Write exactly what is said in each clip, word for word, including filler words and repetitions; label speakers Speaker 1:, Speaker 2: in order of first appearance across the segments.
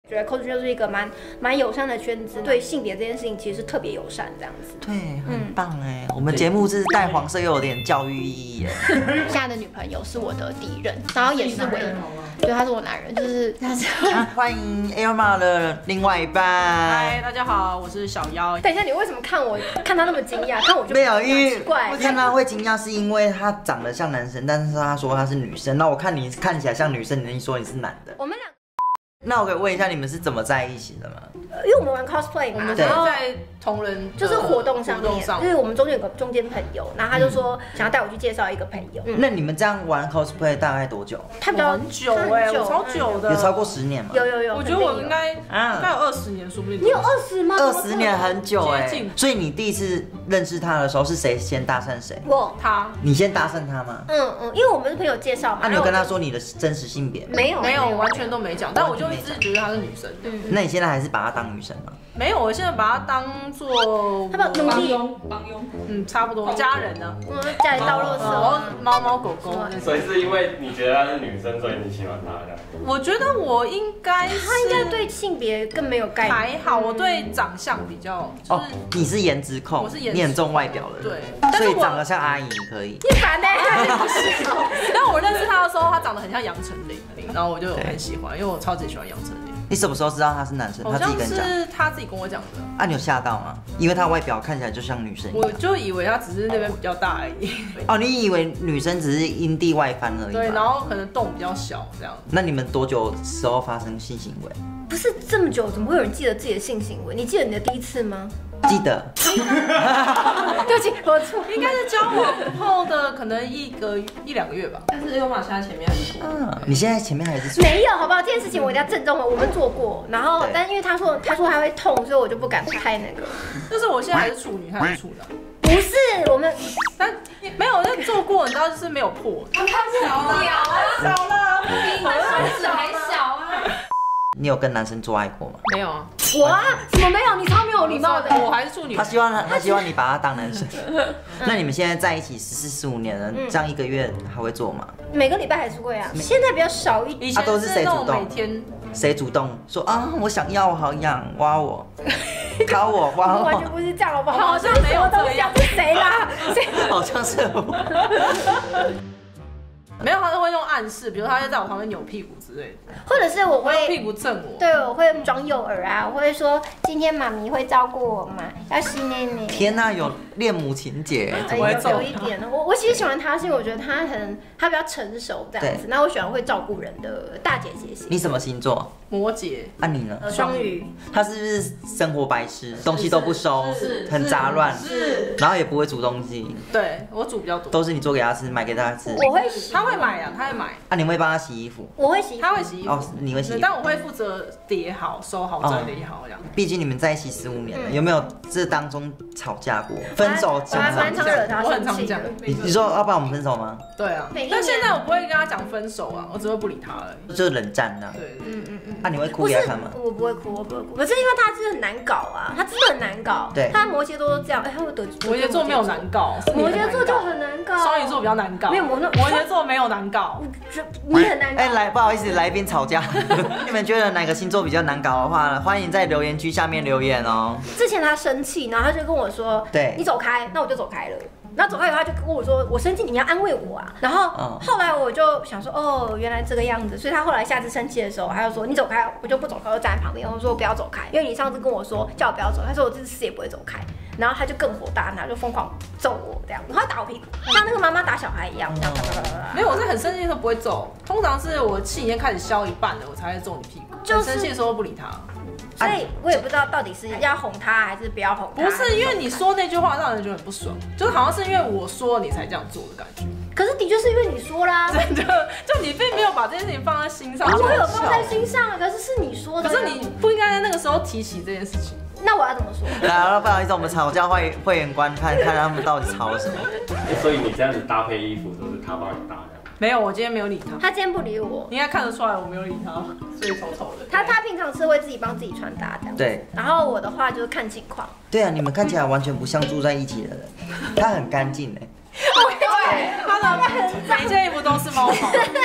Speaker 1: 觉得 cosplay 就是一个蛮蛮友善的圈子，对性别这件事情其实是特别友善这样子。
Speaker 2: 对，很棒哎！我们节目是带黄色又有点教育意义耶。
Speaker 1: 现在的女朋友是我的第一任，然后也是唯一，对，他是我男人，就是他是。
Speaker 2: 欢迎 Elma 的另外一半。
Speaker 3: 嗨，大家好，我是小妖。
Speaker 1: 等一下，你为什么看我看他那么惊讶？看我就
Speaker 2: 没有，因为
Speaker 1: 奇怪。
Speaker 2: 我看他会惊讶，是因为他长得像男生，但是他说他是女生。那我看你看起来像女生，你说你是男的。
Speaker 1: 我们俩。
Speaker 2: 那我可以问一下，你们是怎么在一起的吗？
Speaker 1: 因为我们玩 cosplay 嘛，
Speaker 3: 然后在同人
Speaker 1: 就是活动上面，就是我们中间有个中间朋友，然后他就说想要带我去介绍一个朋友。
Speaker 2: 嗯、那你们这样玩 cosplay 大概多久？
Speaker 1: 他比较
Speaker 3: 很久哎，我超久的，
Speaker 2: 有超过十年吗？
Speaker 1: 有有有，
Speaker 3: 我觉得我应该大概有二十年，说不定。
Speaker 1: 你有二十吗？
Speaker 2: 二十年很久哎。所以你第一次认识他的时候，是谁先搭讪谁？
Speaker 1: 我
Speaker 3: 他。
Speaker 2: 你先搭讪他吗？
Speaker 1: 嗯嗯，因为我们是朋友介绍嘛。
Speaker 2: 那你有跟他说你的真实性别吗？
Speaker 1: 没有
Speaker 3: 没有，完全都没讲。但我就一直觉得他是女生。
Speaker 1: 嗯。
Speaker 2: 那你现在还是把她当女生吗？
Speaker 3: 没有，我现在把她当做
Speaker 1: 他把奴隶
Speaker 3: 帮佣，嗯，差不多家人呢。
Speaker 1: 嗯，家里倒垃圾，
Speaker 3: 然后猫猫狗狗。
Speaker 4: 所以是因为你觉得她是女生，所以你喜欢她这样？
Speaker 3: 我觉得我应该是，
Speaker 1: 他应该对性别更没有概念。
Speaker 3: 还好，我对长相比较，就是
Speaker 2: 你是颜值控，
Speaker 3: 我是颜值，
Speaker 2: 你很重外表的人，
Speaker 3: 对，
Speaker 2: 所以长得像阿姨你可以。
Speaker 1: 你烦呢？
Speaker 3: 但我认识他的时候，他长得很像杨丞琳，然后我就很喜欢，因为我超级喜欢杨丞琳。
Speaker 2: 你什么时候知道他是男生？他自己跟你讲？
Speaker 3: 是他自己跟我讲的。
Speaker 2: 啊，你有吓到吗？因为他外表看起来就像女生一样。
Speaker 3: 我就以为他只是那边比较大而已。
Speaker 2: 哦，你以为女生只是阴蒂外翻而已？
Speaker 3: 对，然后可能洞比较小这样。
Speaker 2: 那你们多久时候发生性行为？
Speaker 1: 不是这么久，怎么会有人记得自己的性行为？你记得你的第一次吗？
Speaker 2: 记得。
Speaker 1: 对不起，我错，
Speaker 3: 应该是交往后的可能一个一两个月吧。但是优玛现在前面还是处。
Speaker 2: 嗯，你现在前面还是处？
Speaker 1: 没有，好不好？这件事情我一定要郑重了，我们做过，然后但因为他说他说他会痛，所以我就不敢拍那个。
Speaker 3: 但是我现在还是处女，他是处男。
Speaker 1: 不是，我们
Speaker 3: 但没有那做过，你知道就是没有破。
Speaker 5: 太小了，
Speaker 3: 小了，
Speaker 5: 比你的手指还小啊！
Speaker 2: 你有跟男生做爱过吗？
Speaker 3: 没有啊。
Speaker 1: 我啊，怎么没有？你超没有礼貌的。
Speaker 3: 我还是处女。
Speaker 2: 他希望他他希望你把他当男生。那你们现在在一起十四十五年了，这样一个月还会做吗？
Speaker 1: 每个礼拜还是会啊，现在比较少一点。
Speaker 2: 啊，都是谁主动？
Speaker 3: 每天
Speaker 2: 谁主动说啊？我想要，我好痒，挖我，烤我，挖我。
Speaker 1: 完全不是这样，好不好？
Speaker 3: 好像没有这样。
Speaker 1: 是谁啦？
Speaker 2: 好像是我。
Speaker 3: 没有，他是会用暗示，比如他会在我旁边扭屁股之类的，
Speaker 1: 或者是我会
Speaker 3: 用屁股蹭我。
Speaker 1: 对，我会装诱饵啊，我会说今天妈咪会照顾我嘛，要吸奶奶。
Speaker 2: 天哪，有恋母情节，
Speaker 1: 怎么会有一点呢？我我其实喜欢他，是因为我觉得他很他比较成熟这样子，那我喜欢会照顾人的大姐姐型。
Speaker 2: 你什么星座？
Speaker 3: 摩羯。
Speaker 2: 啊你呢？
Speaker 1: 双鱼。
Speaker 2: 他是不是生活白痴，东西都不收，很杂乱，
Speaker 3: 是，
Speaker 2: 然后也不会煮东西。
Speaker 3: 对我煮比较多，
Speaker 2: 都是你做给他吃，买给他吃。
Speaker 1: 我会洗，
Speaker 3: 他会买啊，他会买。
Speaker 2: 啊，你会帮他洗衣服？
Speaker 1: 我会洗，
Speaker 3: 他会洗衣服。
Speaker 2: 哦，你会洗衣服，
Speaker 3: 但我会负责叠好、收好、整理好这样。
Speaker 2: 毕竟你们在一起十五年了，有没有这当中吵架过？分手讲
Speaker 1: 蛮常惹他生气的。
Speaker 2: 你你说要不然我们分手吗？
Speaker 3: 对啊，但现在我不会跟他讲分手啊，我只会不理他而已，
Speaker 2: 就是冷战啊。
Speaker 3: 对，
Speaker 1: 嗯嗯嗯。
Speaker 2: 啊，你会哭给他看吗？
Speaker 1: 我不会哭，我不会哭。可是因为他真的很难搞啊，他真的很难搞。
Speaker 2: 对，
Speaker 1: 他摩羯座都这样，哎，他会得
Speaker 3: 摩羯座没有难搞，
Speaker 1: 摩羯座就很难搞。
Speaker 3: 双鱼座比较难搞，
Speaker 1: 没有摩
Speaker 3: 摩羯座没有难搞。
Speaker 1: 你很难搞。
Speaker 2: 哎，来，不好意思，来宾吵架。你们觉得哪个星座比较难搞的话，欢迎在留言区下面留言哦。
Speaker 1: 之前他生气，然后他就跟我说：“对，你走开。”那我就走开了。然后走开以后，他就跟我说：“我生气，你要安慰我啊。”然后后来我就想说：“哦，原来这个样子。”所以他后来下次生气的时候，他就说：“你走开。”我就不走开，我就站在旁边。我说：“我不要走开，因为你上次跟我说叫我不要走。”他说：“我这次死也不会走开。”然后他就更火大，他就疯狂揍我这样，然后打我屁股，像那个妈妈打小孩一样，这样。
Speaker 3: 没有，我在很生气的时候不会揍，通常是我气已经开始消一半了，我才会揍你屁股。就是生气的时候不理他。
Speaker 1: 所以我也不知道到底是要哄他还是不要哄他。
Speaker 3: 不是因为你说那句话让人觉得很不爽，就是好像是因为我说你才这样做的感觉。
Speaker 1: 可是的确是因为你说啦，
Speaker 3: 真的，就你并没有把这件事情放在心上。
Speaker 1: 我有放在心上，可是是你说的。
Speaker 3: 可是你不应该在那个时候提起这件事情。
Speaker 1: 那我要怎么说？
Speaker 2: 来，不好意思，我们吵架会会员官看看他们到底吵了什么。
Speaker 4: 所以你这样子搭配衣服都是他帮你搭的？
Speaker 3: 没有，我今天没有理他。
Speaker 1: 他今天不理我，
Speaker 3: 你应该看得出来我没有理他，所以丑丑的。
Speaker 1: 他他平常是会自己帮自己穿搭这样。
Speaker 2: 对。
Speaker 1: 然后我的话就是看情况。
Speaker 2: 对啊，你们看起来完全不像住在一起的人，他很干净哎。
Speaker 3: 对，他的每件衣服都是猫毛。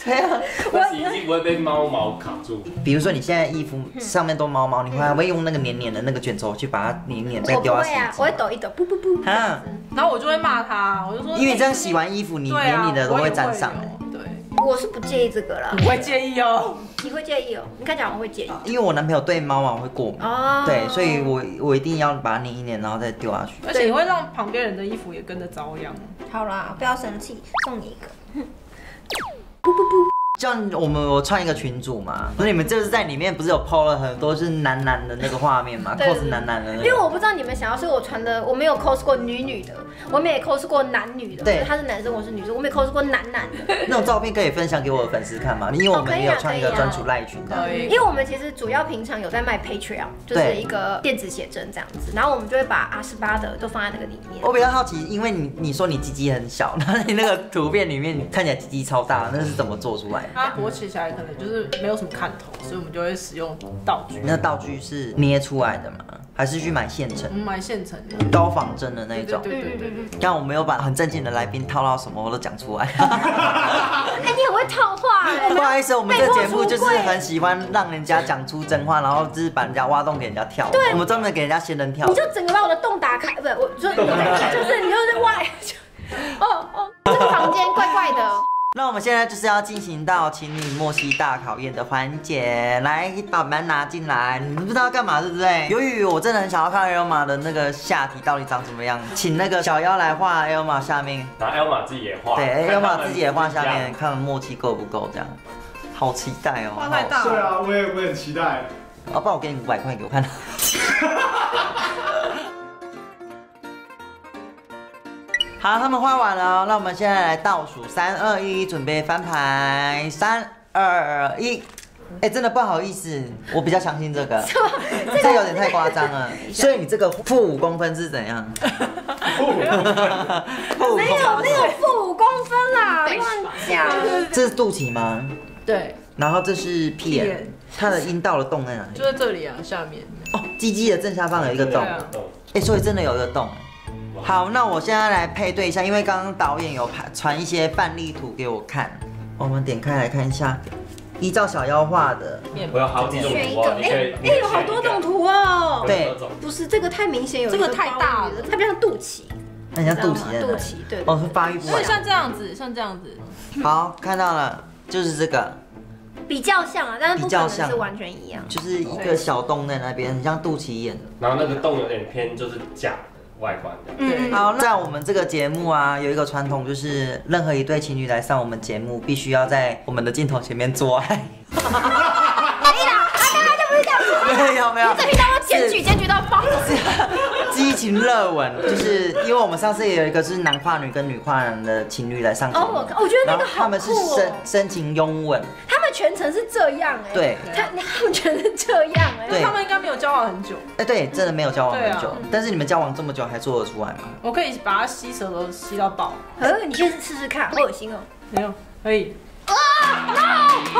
Speaker 2: 对啊，
Speaker 4: 我洗衣机不会被猫毛卡住。
Speaker 2: 比如说你现在衣服上面都毛毛，你会还会用那个黏黏的那个卷轴去把它黏黏再丢到洗衣机？
Speaker 1: 我会抖一抖，噗噗噗。
Speaker 2: 啊，
Speaker 3: 然后我就会骂他，我就说，
Speaker 2: 因为这样洗完衣服，你黏黏的都会沾上。
Speaker 3: 对，
Speaker 1: 我是不介意这个啦。
Speaker 3: 我会介意哦。
Speaker 1: 你会介意哦？你看起来我会介意。
Speaker 2: 因为我男朋友对猫毛会过敏，
Speaker 1: 哦，
Speaker 2: 对，所以我我一定要把它捏一捏，然后再丢下去。
Speaker 3: 而且你会让旁边人的衣服也跟着遭殃。
Speaker 1: 好啦，不要生气，送你一个。
Speaker 2: 像我们我创一个群组嘛，不是你们就是在里面不是有 P O 了很多是男男的那个画面嘛 ，cos 男男的那个。
Speaker 1: 因为我不知道你们想要，所以我传的我没有 cos 过女女的，我们也 cos 过男女的，对，他是男生，我是女生，我没有 cos 过男男的。
Speaker 2: 那种照片可以分享给我的粉丝看吗？因为我们也有创一个专属赖群的。
Speaker 1: 因为我们其实主要平常有在卖 Patreon， 就是一个电子写真这样子，然后我们就会把阿十八的都放在那个里面。
Speaker 2: 我比较好奇，因为你你说你鸡鸡很小，那你那个图片里面你看起来鸡鸡超大，那是怎么做出来的？
Speaker 3: 它勃起起来可能就是没有什么看头，所以我们就会使用道具。
Speaker 2: 那道具是捏出来的吗？还是去买现成？
Speaker 3: 我们买现成的，
Speaker 2: 高仿真的那种。
Speaker 3: 对对对对对。
Speaker 2: 刚我没有把很正经的来宾套到什么我都讲出来。
Speaker 1: 哎，你很会套话哎。
Speaker 2: 不好意思，我们这节目就是很喜欢让人家讲出真话，然后就是把人家挖洞给人家跳。对，我们专门给人家仙人跳。
Speaker 1: 你就整个把我的洞打开，不是，我就就是你就是挖。哦哦，这个房间怪怪的。
Speaker 2: 那我们现在就是要进行到情侣默契大考验的环节，来把门拿进来。你们不知道干嘛对不对？由于我真的很想要看 Elma 的那个下体到底长怎么样，请那个小妖来画 Elma 下面，
Speaker 4: 然后 Elma 自己也画，
Speaker 2: 对 Elma 自己也画下面，看默契够不够这样。好期待哦！
Speaker 3: 画太大。
Speaker 6: 对啊，我也我也很期待。
Speaker 2: 哦，不然我给你五百块给我看。好，他们画完了，那我们现在来倒数三二一，准备翻牌，三二一。哎，真的不好意思，我比较相信这个，这有点太夸张了。所以你这个负五公分是怎样？
Speaker 1: 没有没有负五公分啦，乱讲。
Speaker 2: 这是肚脐吗？
Speaker 3: 对。
Speaker 2: 然后这是屁眼，它的阴道的洞在哪里？
Speaker 3: 就在这里啊，下面。
Speaker 2: 哦，鸡鸡的正下方有一个洞。哎，所以真的有一个洞。好，那我现在来配对一下，因为刚刚导演有传一些范例图给我看，我们点开来看一下，依照小妖画的，
Speaker 4: 我有好几种图哦，
Speaker 1: 哎哎，有好多种图哦。
Speaker 2: 对，
Speaker 1: 不是这个太明显，有
Speaker 3: 这个太大了，
Speaker 1: 它比较像肚脐，
Speaker 2: 很像肚脐，
Speaker 1: 肚脐对。
Speaker 2: 哦，是发育不完。
Speaker 3: 像这样子，像这样子。
Speaker 2: 好，看到了，就是这个。
Speaker 1: 比较像啊，但是不可能是完全一样，
Speaker 2: 就是一个小洞在那边，很像肚脐眼。
Speaker 4: 然后那个洞有点偏就是假的外观的。
Speaker 2: 嗯，好，在我们这个节目啊，有一个传统，就是任何一对情侣来上我们节目，必须要在我们的镜头前面做爱。
Speaker 1: 可以啦，啊，刚刚就不是这样子。
Speaker 2: 没有没有，
Speaker 1: 这频道要检举检举到爆。
Speaker 2: 激情热吻，就是因为我们上次也有一个是男跨女跟女跨男的情侣来上节目，
Speaker 1: 哦，我觉得那个好酷哦。
Speaker 2: 他们是深深情拥吻，
Speaker 1: 他们全程是这样哎，
Speaker 2: 对，
Speaker 1: 他他们全是这样哎，
Speaker 3: 对，他们应该没有交往很久，
Speaker 2: 哎，对，真的没有交往很久，但是你们交往这么久还做得出来吗？
Speaker 3: 我可以把它吸舌头吸到爆，
Speaker 1: 呃，你先试试看，好恶心哦，
Speaker 3: 没有，可以，啊
Speaker 1: ，no，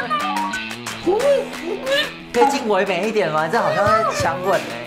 Speaker 2: 可以近唯美一点吗？这好像在强吻哎。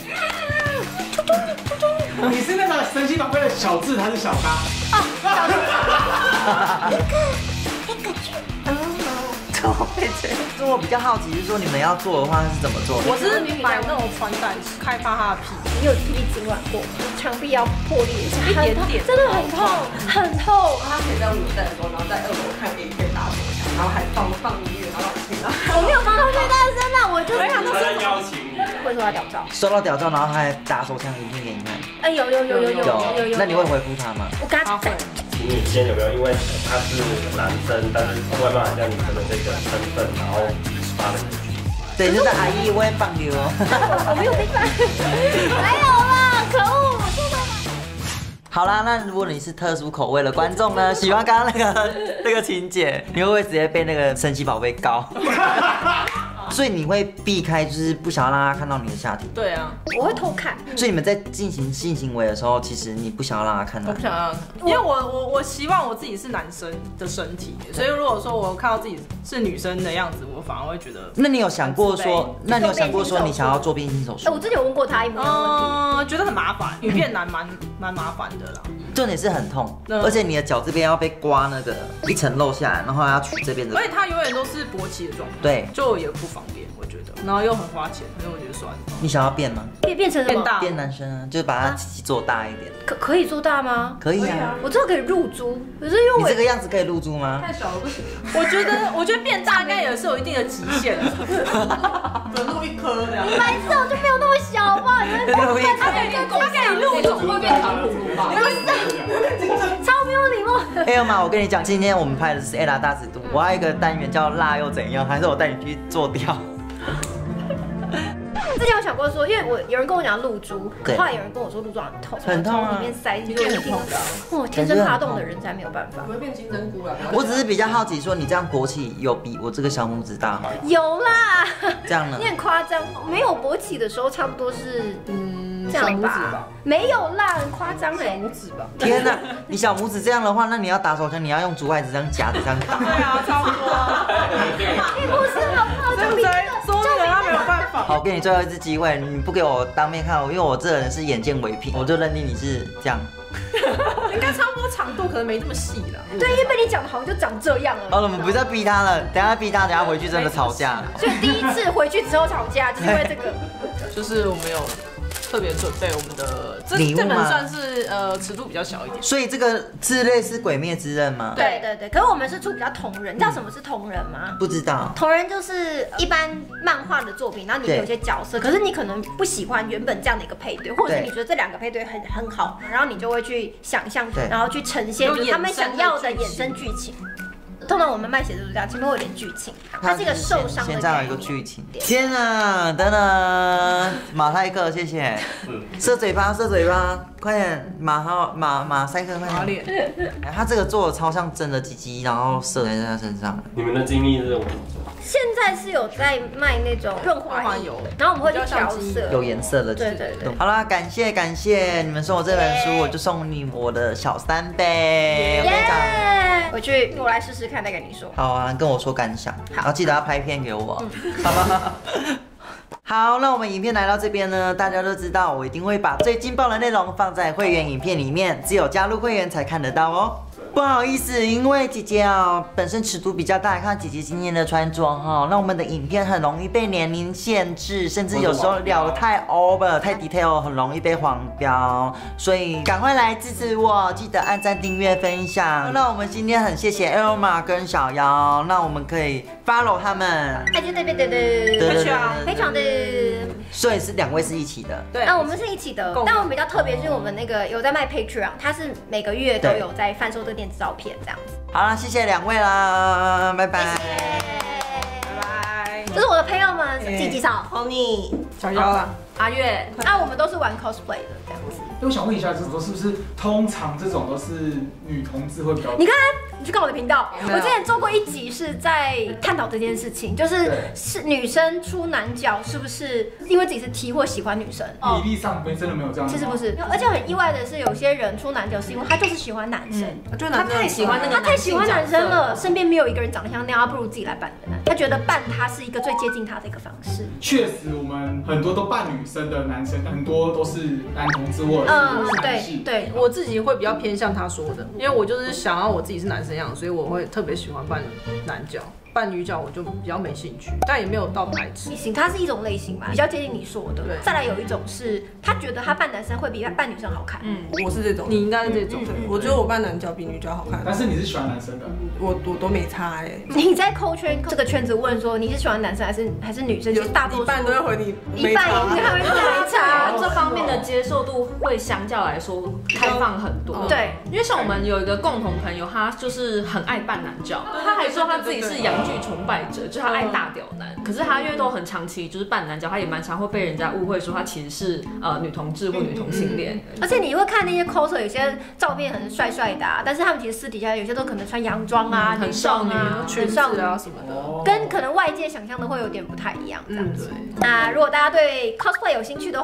Speaker 6: 你是那个神奇宝贝的小智还是小咖？
Speaker 1: 啊，小智。那个，那个去。
Speaker 2: 怎么会这样？所以我比较好奇，是说你们要做的话是怎么做？
Speaker 3: 我是买那种传单，开发他的屁。
Speaker 1: 你有屁屁痉挛过吗？墙壁要破裂一下，
Speaker 3: 一点点，
Speaker 1: 真的很痛，很痛。
Speaker 7: 他可以在五代的时候，然后在二楼看 A 片打手枪，然后还放放音乐，然后听到。
Speaker 1: 我没有放到最大声啊，我就是看到
Speaker 4: 他在邀请你，
Speaker 1: 会收到屌照，
Speaker 2: 收到屌照，然后还打手枪影片给你看。
Speaker 1: 哎，有有有有有有有。
Speaker 2: 那你会回复他吗？
Speaker 1: 我跟他讲。
Speaker 4: 情侣间有没有因为他是男生，但是外貌很像女生的这个身份，然后发了一句？
Speaker 2: 对，就是阿姨，我会放流。
Speaker 1: 我没有被放，没有啦，可恶！
Speaker 2: 好啦，那如果你是特殊口味的观众呢，喜欢刚刚那个那个情节，你会不会直接被那个神奇宝贝告？所以你会避开，就是不想要让他看到你的下体。
Speaker 3: 对啊，
Speaker 1: 我会偷看。
Speaker 2: 所以你们在进行性行为的时候，其实你不想要让他看到。
Speaker 3: 我不想让他看，因为我我我希望我自己是男生的身体，所以如果说我看到自己是女生的样子，我反而会觉得。
Speaker 2: 那你有想过说，那你有想过说你想要做变性手术？
Speaker 1: 我之前有问过他一模一样的问题，
Speaker 3: 觉得很麻烦，女变男蛮蛮麻烦的啦。
Speaker 2: 重点是很痛，而且你的脚这边要被刮那个一层露下来，然后要取这边的。
Speaker 3: 而且它永远都是勃起的状态，
Speaker 2: 对，
Speaker 3: 就也不方便，我觉得，然后又很花钱，所以我觉得算了。
Speaker 2: 你想要变吗？
Speaker 1: 变变成什么？
Speaker 2: 变男生啊，就是把它鸡鸡做大一点。
Speaker 1: 可可以做大吗？
Speaker 2: 可以啊，
Speaker 1: 我知道可以入珠，可是因为我
Speaker 2: 你这个样子可以入珠吗？
Speaker 7: 太小了不行。
Speaker 3: 我觉得，我觉得变大应该也是有一定的极限的，只能录一颗这样。
Speaker 1: 白色我就没有那么小吧？你们
Speaker 5: 他可以他可以录种会变糖葫芦吧？
Speaker 1: 超没有礼貌。
Speaker 2: 哎呦妈！我跟你讲，今天我们拍的是 Ella 大尺度，我还有一个单元叫辣又怎样，还是我带你去做掉。
Speaker 1: 之前有想过说，因为我有人跟我讲露珠，后来有人跟我说露珠很痛，
Speaker 2: 很痛啊，
Speaker 1: 里面塞进去
Speaker 3: 很痛的。
Speaker 1: 哦，天生怕痛的人才没有办法。
Speaker 7: 我会变金针菇了。
Speaker 2: 我只是比较好奇，说你这样勃起有比我这个小拇指大吗？
Speaker 1: 有啦，
Speaker 2: 这样呢？
Speaker 1: 你很夸张，没有勃起的时候差不多是嗯这样吧？没有啦，很夸张哎，
Speaker 7: 拇指吧。
Speaker 2: 天哪，你小拇指这样的话，那你要打手枪，你要用竹筷子这样夹着这样打。
Speaker 3: 对啊，差不多。
Speaker 1: 你不是好不好？
Speaker 3: 对不对？说这个他没有办法。
Speaker 2: 好，我给你最后一次机会，你不给我当面看我，因为我这人是眼见为凭，我就认定你是这样。
Speaker 3: 应该差不多长度，可能没这么细了。
Speaker 1: 对，因为被你讲的好像就长这样了。
Speaker 2: 哦，我们不再逼他了，等下逼他，等下回去真的吵架。
Speaker 1: 所以第一次回去之后吵架，就是因为这个。
Speaker 3: 就是我们有特别准备我们的这这本算是呃尺度比较小一点。
Speaker 2: 所以这个是类似《鬼灭之刃》吗？
Speaker 1: 对对对，可是我们是出比较同人，你知道什么是同人吗？
Speaker 2: 不知道。
Speaker 1: 同人就是一般漫画的作品，然后你有些角色，可是你可能不喜欢原本这样的一个配对，或者是你觉得这两个配对很很好，然后你就会去想象，然后去呈现他们想要的衍生剧情。通常我们卖写就是这样，前面会有点剧情，它是一个受伤的。
Speaker 2: 现在有一个剧情。天啊，等等，马赛克，谢谢。射嘴巴，射嘴巴，快点，马好马马赛克，快点。哎，他这个做的超像真的鸡鸡，然后射在他身上。
Speaker 4: 你们的精密是怎么做？
Speaker 1: 现在是有在卖那种润滑油，然后我们会去调色，
Speaker 2: 有颜色的。
Speaker 1: 对对对。
Speaker 2: 好啦，感谢感谢你们送我这本书，我就送你我的小三呗。我跟你讲，
Speaker 1: 回去我来试试看，再跟你说。
Speaker 2: 好啊，跟我说感想，然后记得要拍片给我。好吧。好，那我们影片来到这边呢，大家都知道，我一定会把最劲爆的内容放在会员影片里面，只有加入会员才看得到哦。不好意思，因为姐姐啊本身尺度比较大，看姐姐今天的穿着哈，那我们的影片很容易被年龄限制，甚至有时候聊得太 over 太 detail， 很容易被黄标，所以赶快来支持我，记得按赞、订阅、分享。那我们今天很谢谢 Elma 跟小妖，那我们可以 follow 他们，
Speaker 1: 哎，对对对对对，
Speaker 3: 非常
Speaker 1: 非常的。
Speaker 2: 所以是两位是一起的，
Speaker 1: 对，啊，我们是一起的，但我们比较特别，是我们那个有在卖 Patreon， 它是每个月都有在贩售这个电子照片这样子。
Speaker 2: 好了，谢谢两位啦，拜拜，
Speaker 1: 拜拜。这是我的朋友们，季季少、Honey、
Speaker 3: 小妖啊、
Speaker 1: 阿月，那我们都是玩 cosplay 的这样子。
Speaker 6: 我想问一下，就是说是不是通常这种都是女同志会比较？
Speaker 1: 你看，你去看我的频道，我之前做过一集是在探讨这件事情，就是是女生出男角是不是因为自己是 T 或喜欢女生？
Speaker 6: 比例上没真的没有这样。
Speaker 1: 其实不是，而且很意外的是，有些人出男角是因为他就是喜欢男生，
Speaker 3: 就他太喜欢那个，
Speaker 1: 他太喜欢男生了，身边没有一个人长得像那样，他不如自己来扮的男。他觉得扮他是一个最接近他的一个方式。
Speaker 6: 确实，我们很多都扮女生的男生，很多都是男同志或者是
Speaker 1: 嗯，
Speaker 6: 男性。
Speaker 1: 对，
Speaker 3: 我自己会比较偏向他说的，因为我就是想要我自己是男生样，所以我会特别喜欢扮男角。扮女角我就比较没兴趣，但也没有到排斥。
Speaker 1: 它是一种类型嘛，比较接近你说的。再来有一种是，他觉得他扮男生会比他扮女生好看。
Speaker 3: 嗯，我是这种，你应该是这种。我觉得我扮男角比女角好看。
Speaker 6: 但是你是喜欢男生的，
Speaker 3: 我我都没差哎。
Speaker 1: 你在扣圈这个圈子问说你是喜欢男生还是还是女生？其实大多数
Speaker 3: 一半都会回你，
Speaker 1: 一半应该会没差。
Speaker 5: 这方面的接受度会相较来说开放很多。
Speaker 1: 对，
Speaker 5: 因为像我们有一个共同朋友，他就是很爱扮男角，他还说他自己是洋剧崇拜者。就是他爱大屌男，可是他因为都很长期就是扮男角，他也蛮常会被人家误会说他其实是呃女同志或女同性恋。
Speaker 1: 而且你会看那些 coser， 有些照片很帅帅的、啊，但是他们其实私底下有些都可能穿洋装啊、
Speaker 5: 很少女啊、
Speaker 3: 裙子啊什么的，
Speaker 1: 跟可能外界想象的会有点不太一样这样子。
Speaker 3: 嗯、
Speaker 1: 那如果大家对 cosplay 有兴趣的话呢，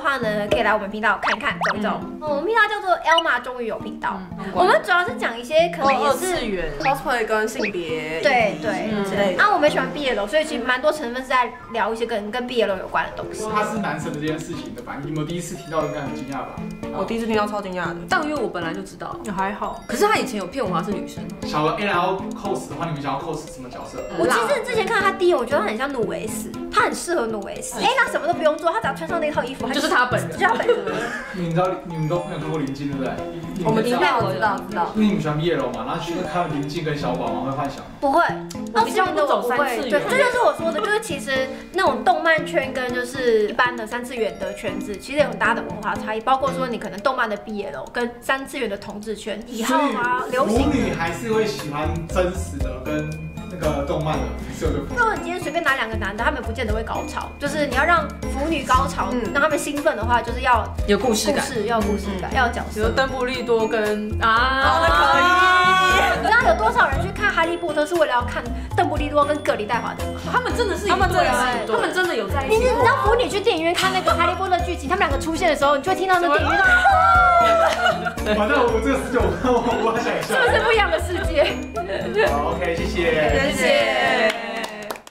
Speaker 1: 人可以来我们频道看一看、走一走。我们频道叫做 Elma 终于有频道，我们主要是讲一些可能也是
Speaker 7: cosplay 跟性别
Speaker 1: 对对
Speaker 7: 之类的。
Speaker 1: 啊，我们喜欢 B L， 所以其实蛮多成分是在聊一些跟跟 B L 有关的东西。
Speaker 6: 他是男生的这件事情的反应，你们第一次听到应该很惊讶吧？
Speaker 7: 我第一次听到超惊讶的，
Speaker 5: 但因为我本来就知道，
Speaker 3: 也还好。
Speaker 5: 可是他以前有骗我她是女生。
Speaker 6: 小了 A L cos 的话，你们想要 cos 什么角色？
Speaker 1: 我其实之前看他第一，我觉得他很像努维斯，他很适合努维斯。哎，他什么都不用做，他只要穿上那套衣服，
Speaker 5: 就是他本人，
Speaker 1: 就是他本人。
Speaker 6: 你知道你们都没有看过林静对不对？
Speaker 7: 我们知道，我知道，知道。
Speaker 6: 因为你们喜欢 B L 嘛，然后去看林静跟小宝嘛，会幻想。
Speaker 1: 不会，
Speaker 5: 我比较不走三次元。
Speaker 1: 对，这就是我说的，就是其实那种动漫圈跟就是一般的三次元的圈子，其实有很大的文化差异，包括说你可能动漫的 B L 跟三次元的同志圈以后啊，流行。
Speaker 6: 腐女还是会喜欢真实的跟那个动漫的，是有这个。
Speaker 1: 如果你今天随便拿两个男的，他们不见得会高潮，就是你要让腐女高潮，嗯、让他们兴奋的话，就是要
Speaker 5: 有故事感，
Speaker 1: 故事要有故事感，嗯、要有角色。
Speaker 3: 比如邓布利多跟
Speaker 1: 啊，那可以。你知道有多少人去看《哈利波特》是为了要看邓布利多跟葛丽戴华德吗？
Speaker 5: 他们真的是，他们真的是，他们真的有在一起。
Speaker 1: 你知道腐女去电影院看那个《哈利波特》剧情，他们两个出现的时候，你就会听到那电影院
Speaker 6: 的。反正我这个世界，我我我想一下，
Speaker 1: 是不是不一样的世界？
Speaker 6: 好 ，OK， 谢谢，
Speaker 1: 谢谢。